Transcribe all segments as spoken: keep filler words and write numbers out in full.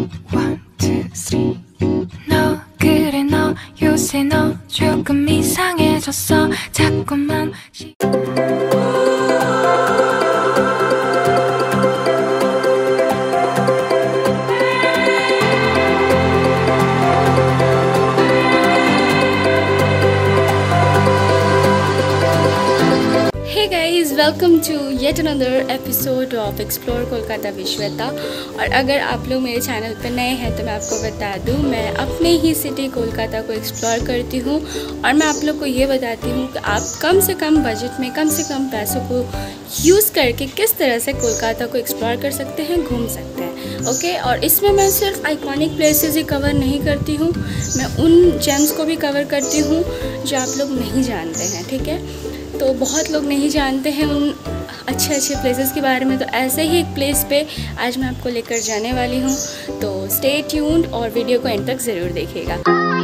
One, two, three. 너 그래 너 요새 너 조금 이상해졌어 자꾸만. Hey guys, welcome to yet another episode of Explore Kolkata विश्वेता। और अगर आप लोग मेरे चैनल पर नए हैं तो मैं आपको बता दूं, मैं अपने ही सिटी कोलकाता को एक्सप्लोर करती हूं और मैं आप लोग को ये बताती हूं कि आप कम से कम बजट में कम से कम पैसों को यूज़ करके किस तरह से कोलकाता को एक्सप्लोर कर सकते हैं, घूम सकते हैं। Okay okay? और इसमें मैं सिर्फ आइकॉनिक प्लेसेस ही कवर नहीं करती हूँ, मैं उन जेम्स को भी कवर करती हूँ जो आप लोग नहीं जानते हैं। ठीक है, तो बहुत लोग नहीं जानते हैं उन अच्छे अच्छे प्लेसेस के बारे में, तो ऐसे ही एक प्लेस पे आज मैं आपको लेकर जाने वाली हूँ। तो स्टे ट्यून्ड और वीडियो को एंड तक ज़रूर देखिएगा।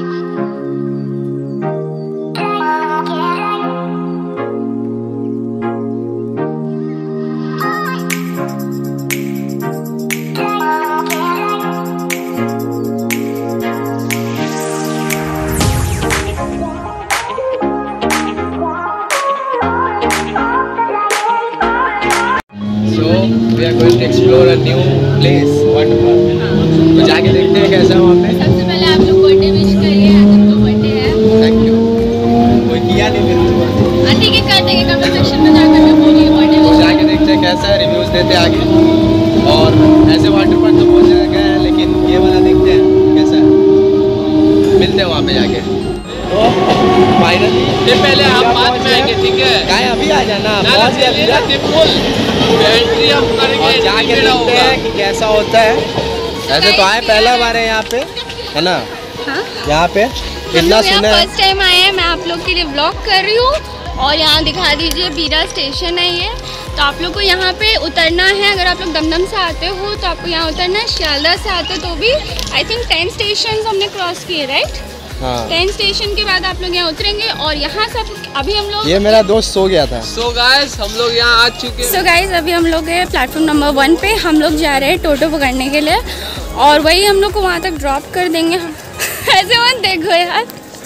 We are going to explore a new place, water park। तो जाके देखते हैं कैसा है वहाँ पे। सबसे पहले आप लोग बर्थडे विश करिए, आज उनका बर्थडे है। Thank you. कोई किया नहीं फिर तो। हाँ ठीक है, कर देंगे, कमेंट सेक्शन में जाकर के बोलिए बर्थडे विश। तो जाके देखते हैं कैसा है, रिव्यूज देते हैं आगे। और ऐसे वाटर पार्क तो बहुत जगह गए हैं, लेकिन ये वाला देखते हैं कैसा है, मिलते हैं वहाँ पे जाके। तो फाइनली ये पहले आप बाद में आएंगे, ठीक है? गाय अभी आ जाना, ना पहुँच गया पूरा। एंट्री हम करेंगे, जाके देखते हैं कि कैसा होता है। ऐसे तो आए पहला बार है यहाँ पे, है ना? हाँ? यहाँ पे इतना सुना है। फर्स्ट टाइम आए हैं, मैं आप लोग के लिए व्लॉग कर रही हूँ। और यहाँ दिखा दीजिए, बीरा स्टेशन है ये। तो आप लोग को यहाँ पे उतरना है। अगर आप लोग दमदम से आते हो तो आपको यहाँ उतरना है। शियालदह से आते तो भी आई थिंक टेन स्टेशन हमने क्रॉस किए, राइट? हाँ। टेन स्टेशन के बाद आप लोग यहाँ उतरेंगे और यहाँ से अभी हम लोग, ये मेरा दोस्त सो गया था। सो गाइस हम लोग यहाँ आ चुके हैं। सो गाइस अभी हम लोग हैं प्लेटफॉर्म नंबर वन पे। हम लोग जा रहे हैं टोटो पकड़ने के लिए और वही हम लोग को वहाँ तक ड्रॉप कर देंगे। ऐसे मत देखो यार,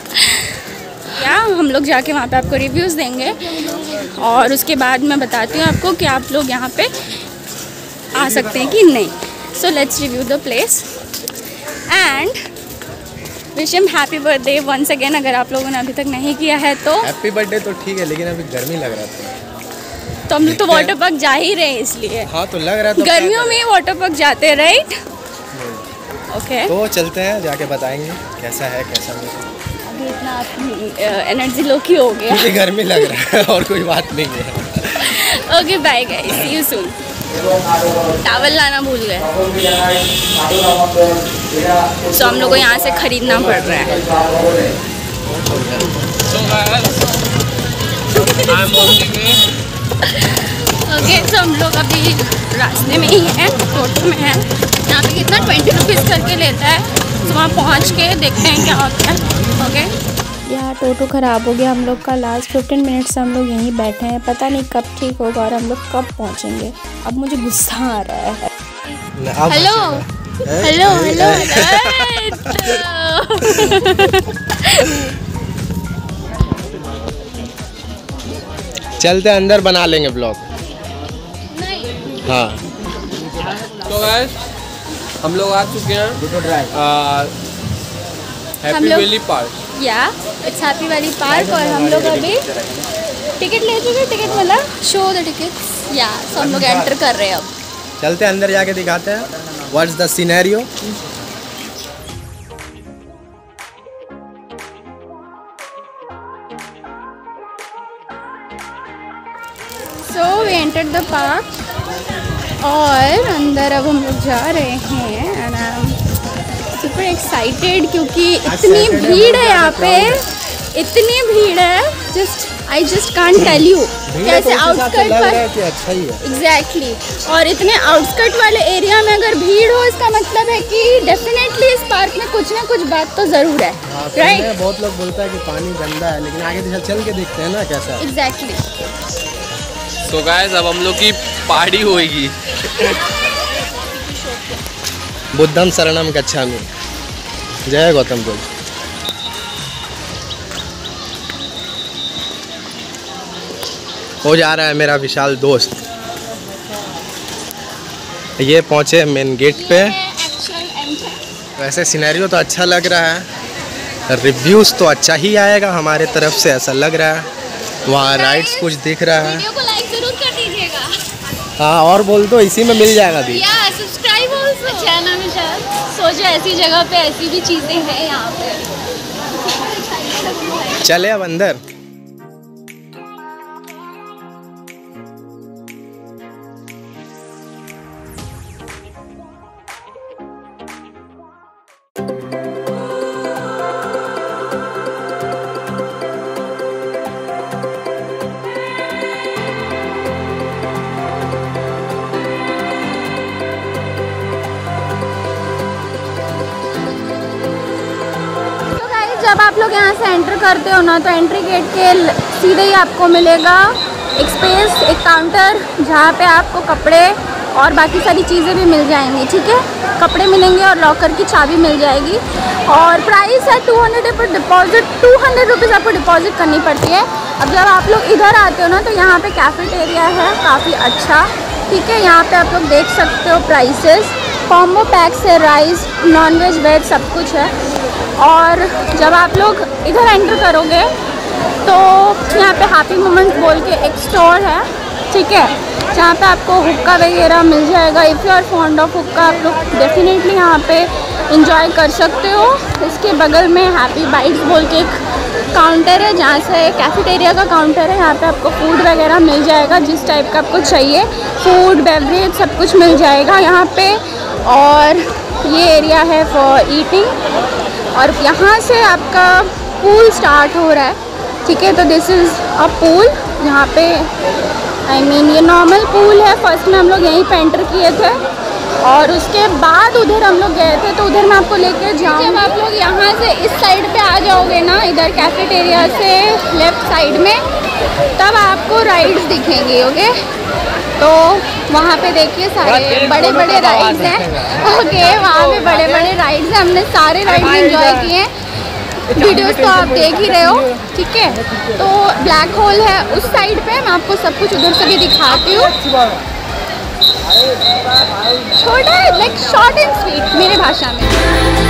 क्या हम लोग जाके वहाँ पे आपको रिव्यूज़ देंगे और उसके बाद मैं बताती हूँ आपको कि आप लोग यहाँ पे आ सकते हैं कि नहीं। So let's review the place and wish him happy birthday once again. अगर आप लोगों ने अभी तक नहीं किया है तो हैप्पी बर्थडे। तो ठीक है, लेकिन अभी गर्मी लग रहा था तो हम लोग तो वाटर पार्क जा ही रहे हैं इसलिए। हाँ तो लग रहा था गर्मियों में वाटर पार्क जाते हैं, राइट? ओके, तो चलते हैं, जाके बताएंगे कैसा है कैसा नहीं। अभी इतना एनर्जी लो की हो गया, मुझे गर्मी लग रहा है और कोई बात नहीं है। Okay bye guys, see you soon. Towel लाना भूल गए, सो हम लोग को यहाँ से खरीदना पड़ रहा है। ओके सो हम लोग अभी रास्ते में ही हैं, टोटो में हैं। यहाँ पे कितना ट्वेंटी रुपीज़ करके लेता है, तो वहाँ पहुँच के देखते हैं क्या होता है। ओके, यहाँ टोटो ख़राब हो गया हम लोग का। लास्ट फिफ्टीन मिनट से हम लोग यहीं बैठे हैं, पता नहीं कब ठीक होगा और हम लोग कब पहुँचेंगे। अब मुझे गुस्सा आ रहा है। हेलो हेलो हेलो चलते अंदर बना लेंगे ब्लॉग। हाँ तो गाइस हम लोग आ चुके हैं Happy Valley Park. Yeah it's Happy Valley Park और हम लोग अभी टिकट ले चुके हैं। टिकट वाला शो द टिकट्स। या सो हम लोग एंटर कर रहे हैं। अब चलते अंदर जाके दिखाते हैं what's the scenario. So we entered the park और अंदर अब हम लोग जा रहे हैं and I am super excited क्योंकि इतनी भीड़ है यहाँ पे, इतनी भीड़ है, just I just can't tell you. कैसे आउटस्कर्ट पर अच्छा ही है एग्जैक्टली exactly. और इतने आउटस्कर्ट वाले एरिया में अगर भीड़ हो इसका मतलब है कि डेफिनेटली इस पार्क में कुछ ना कुछ बात तो ज़रूर है, राइट? right? बहुत लोग बोलता है कि पानी गंदा है, लेकिन आगे चल के देखते हैं ना कैसा। Exactly exactly. तो गाइस अब हम लोग की पार्टी होएगी। बुद्धम शरणम गच्छामि। जय गौतम बुद्ध। हो जा रहा है मेरा विशाल दोस्त। ये पहुँचे मेन गेट पे। वैसे सिनेरियो तो अच्छा लग रहा है, रिव्यूज़ तो अच्छा ही आएगा हमारे तरफ से, ऐसा लग रहा है। वहाँ राइड्स कुछ दिख रहा है। वीडियो को लाइक जरूर कर दीजिएगा। हाँ और बोल दो, इसी में मिल जाएगा भी। या सब्सक्राइब ऑल्सो। अच्छा है ना विशाल, सोचो ऐसी जगह पे ऐसी भी चीज़ें हैं यहाँ पे। चले अब अंदर। जब आप लोग यहाँ से एंटर करते हो ना, तो एंट्री गेट के सीधे ही आपको मिलेगा एक स्पेस, एक काउंटर, जहाँ पे आपको कपड़े और बाकी सारी चीज़ें भी मिल जाएंगी। ठीक है, कपड़े मिलेंगे और लॉकर की चाबी मिल जाएगी। और प्राइस है टू हंड्रेड पर डिपॉजिट, टू हंड्रेड रुपीज़ आपको डिपॉजिट करनी पड़ती है। अब जब आप लोग इधर आते हो ना, तो यहाँ पे कैफेटेरिया है काफ़ी अच्छा। ठीक है, यहाँ पे आप लोग देख सकते हो प्राइसेस, कॉम्बो पैक्स है, राइस, नॉनवेज, वेज सब कुछ है। और जब आप लोग इधर एंटर करोगे तो यहाँ पे हैप्पी मोमेंट्स बोल के एक स्टोर है। ठीक है, जहाँ पे आपको हुक्का वगैरह मिल जाएगा। If you are fond of hookah, आप लोग डेफिनेटली यहाँ पे इंजॉय कर सकते हो। इसके बगल में हैप्पी बाइट्स बोल के एक काउंटर है, जहाँ से कैफेटेरिया का काउंटर है। यहाँ पे आपको फूड वगैरह मिल जाएगा, जिस टाइप का आपको चाहिए, फूड बेवरेज सब कुछ मिल जाएगा यहाँ पे। और ये एरिया है फॉर ईटिंग। और यहाँ से आपका पूल स्टार्ट हो रहा है। ठीक है, तो दिस इज़ अ पूल। यहाँ पे आई I मीन mean, ये नॉर्मल पूल है। फर्स्ट में हम लोग यहीं पे एंटर किए थे और उसके बाद उधर हम लोग गए थे, तो उधर मैं आपको लेके जाऊँ। जब आप लोग यहाँ से इस साइड पे आ जाओगे ना, इधर कैफेटेरिया से लेफ़्ट साइड में, तब आपको राइड्स दिखेंगी। ओके, तो वहाँ पे देखिए सारे बड़े बड़े राइड्स हैं। ओके, वहाँ पे बड़े बड़े राइड्स हैं। हमने सारे राइड्स एंजॉय किए हैं। वीडियोस तो आप देख ही रहे हो। ठीक है, तो ब्लैक होल है उस साइड पे, मैं आपको सब कुछ उधर से भी दिखाती हूँ। छोटा है, लाइक शॉर्ट एंड स्वीट मेरे भाषा में।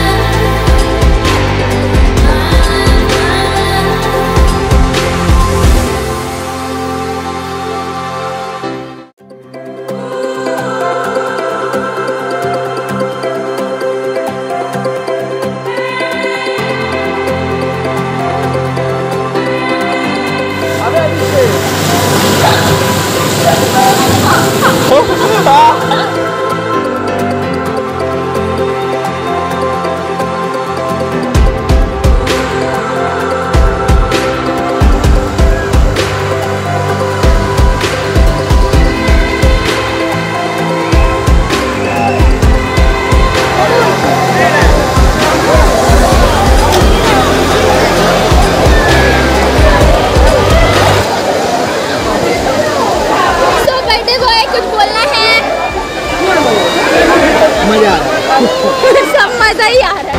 सब मजा ही आ रहा है।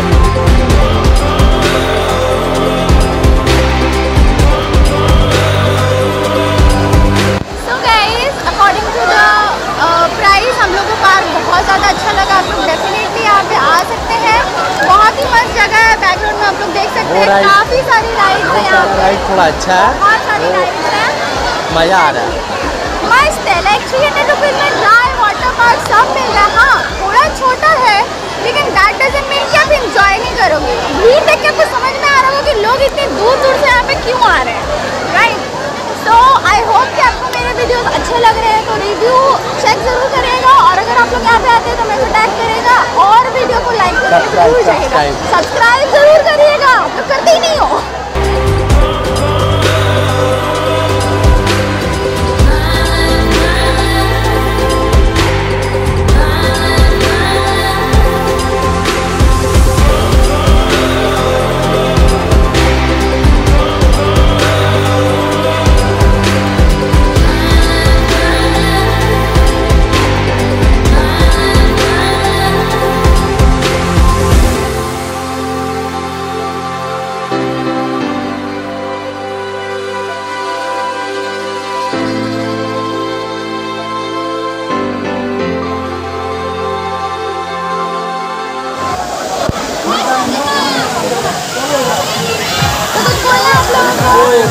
So guys, according to the price uh, हम लोगों को पार्क बहुत ज़्यादा अच्छा लगा। आप लोग डेफिनेटली यहाँ पे आ सकते हैं। बहुत ही मस्त जगह है। बैकग्राउंड में आप लोग देख सकते हैं काफ़ी सारी राइड्स हैं यहाँ पे। राइड थोड़ा अच्छा है, बहुत सारी राइड्स हैं, मज़ा आ रहा है। मस्त है। लाइक थ्री हंड्रेड रुपीज़ में ड्राई वाटर पार्क सब मिल रहा है। हाँ, थोड़ा छोटा है, लेकिन दैट डजंट मीन कि आप इंजॉय नहीं करोगे। भीड़ देख के आपको समझ में आ रहा होगा कि लोग इतने दूर दूर से यहाँ पे क्यों आ रहे हैं, राइट। सो आई होप कि आपको मेरे वीडियोस अच्छे लग रहे हैं, तो रिव्यू चेक जरूर करिएगा। और अगर आप लोग यहाँ पे आते हैं तो मेरे को टैग करेगा और वीडियो को लाइक करके भूल जाएगा। सब्सक्राइब जरूर करिएगा, तो करते ही नहीं हो।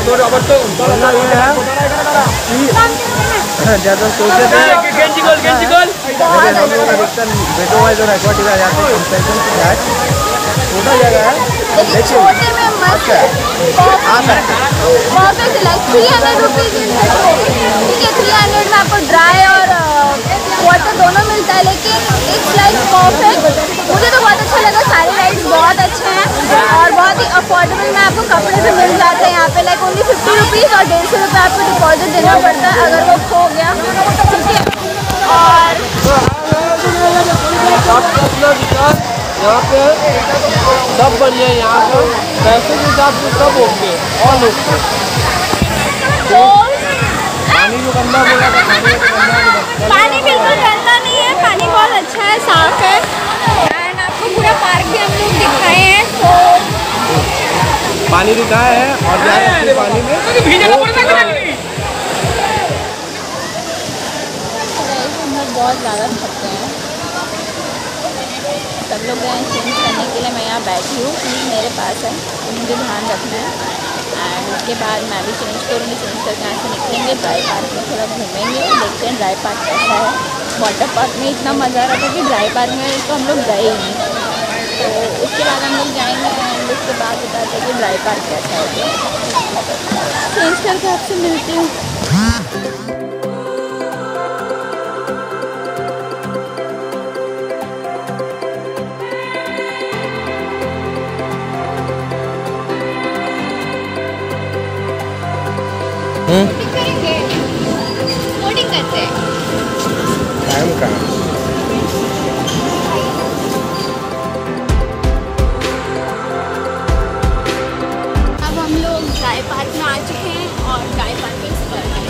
ज़्यादा सोचे थे गेंजी गोल गेंजी गोल हम लोग अधिकतर बेटो वाइज और एक्वाटिक आ जाते हैं कंपेरिजन के साथ छोटा जगह है लेकिन छोटे में मस्त है perfect like three hundred rupees ठीक है। थ्री हंड्रेड में आपको ड्राई और वाटर दोनों मिलता है, लेकिन इट्स लाइक परफेक्ट। मुझे तो बहुत अच्छा लगा, सारे राइड्स बहुत अच्छे हैं और बहुत ही अफोर्डेबल में आपको कपड़े भी मिल जाते हैं यहाँ पे। लाइक ओनली फिफ्टी रुपीज़ और डेढ़ सौ रुपये आपको डिपॉजिट देना पड़ता है अगर वो खो गया, ठीक है। और यहाँ पे सब बढ़िया है, यहाँ पे पैसे के हिसाब से सब ओके ऑल ओके। पानी जो गंदा बोला था, पानी बिल्कुल गंदा नहीं है, पानी बहुत अच्छा है, साफ है। एंड आपको पूरा पार्क भी हम लोग दिखाए हैं, तो पानी दिखाया है और पानी में बहुत ज़्यादा थकते हैं सब लोग गए चेंज करने के लिए। मैं यहाँ बैठी हूँ, प्लीज़ मेरे पास है तो मुझे ध्यान रखना है। एंड उसके बाद मैं भी चेंज करूँगी, चेंज करके यहाँ से निकलेंगे, ड्राई पार्क में थोड़ा घूमेंगे, देखते हैं ड्राई पार्क कैसा है। वाटर पार्क में इतना मज़ा आ रहा था कि ड्राई पार्क में तो हम लोग गए ही नहीं, तो उसके बाद हम लोग जाएंगे एंड उसके बाद बताते हैं कि ड्राई पार्क कैसा है। चेंज करके आपसे मिलती हूँ। बोटिंग करते हैं टाइम का अब हम लोग ड्राई पार्क में आ चुके हैं और ड्राई पार्क में एक्सप्लोर करेंगे।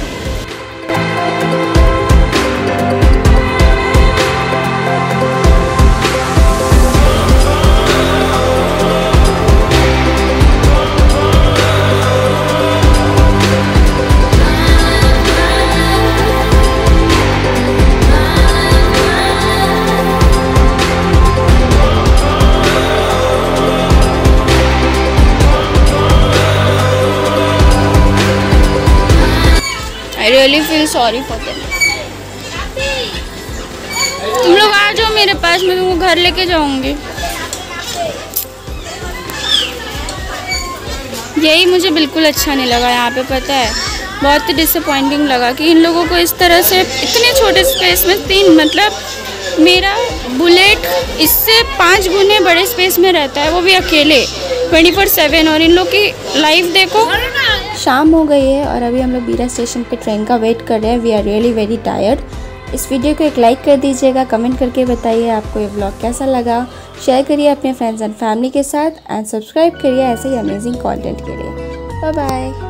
I really feel sorry for them. तुम लोग आ जाओ मेरे पास, मैं तुमको घर लेके जाऊंगी। यही मुझे बिल्कुल अच्छा नहीं लगा यहाँ पे, पता है बहुत ही डिसअपॉइंटिंग लगा कि इन लोगों को इस तरह से इतने छोटे स्पेस में तीन, मतलब मेरा बुलेट इससे पाँच गुने बड़े स्पेस में रहता है, वो भी अकेले ट्वेंटी फोर सेवन, और इन लोग की लाइफ देखो। शाम हो गई है और अभी हम लोग बीरा स्टेशन पे ट्रेन का वेट कर रहे हैं। We are really very tired. इस वीडियो को एक लाइक कर दीजिएगा, कमेंट करके बताइए आपको ये व्लॉग कैसा लगा, शेयर करिए अपने फ्रेंड्स एंड फैमिली के साथ एंड सब्सक्राइब करिए ऐसे ही अमेजिंग कंटेंट के लिए। Bye bye.